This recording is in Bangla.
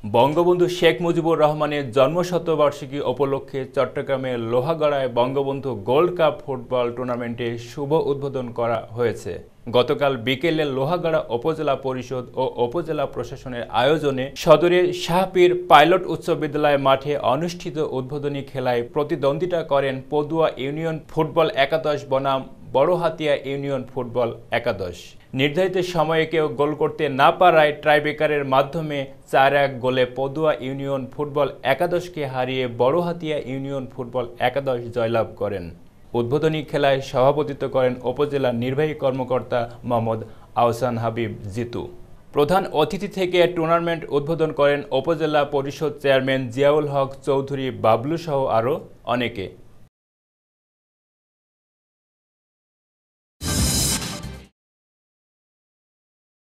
বঙ্গবন্ধু শেখ মুজিবুর রহমানের জন্মশতবার্ষিকী উপলক্ষে চট্টগ্রামে লোহাগাড়ায় বঙ্গবন্ধু গোল্ড কাপ ফুটবল টুর্নামেন্টে শুভ উদ্বোধন করা হয়েছে। গতকাল বিকেলে লোহাগাড়া উপজেলা পরিষদ ও উপজেলা প্রশাসনের আয়োজনে সদরের শাহপীর পাইলট উচ্চ বিদ্যালয় মাঠে অনুষ্ঠিত উদ্বোধনী খেলায় প্রতিদ্বন্দ্বিতা করেন পদুয়া ইউনিয়ন ফুটবল একাদশ বনাম বড়হাতিয়া ইউনিয়ন ফুটবল একাদশ। নির্ধারিত সময়ে কেউ গোল করতে না পারায় টাইব্রেকারের মাধ্যমে ৪-১ গোলে পদুয়া ইউনিয়ন ফুটবল একাদশকে হারিয়ে বড়হাতিয়া ইউনিয়ন ফুটবল একাদশ জয়লাভ করেন। উদ্বোধনী খেলায় সভাপতিত্ব করেন উপজেলা নির্বাহী কর্মকর্তা মোহাম্মদ আহসান হাবিব জিতু। প্রধান অতিথি থেকে টুর্নামেন্ট উদ্বোধন করেন উপজেলা পরিষদ চেয়ারম্যান জিয়াউল হক চৌধুরী বাবলু সহ আরও অনেকে।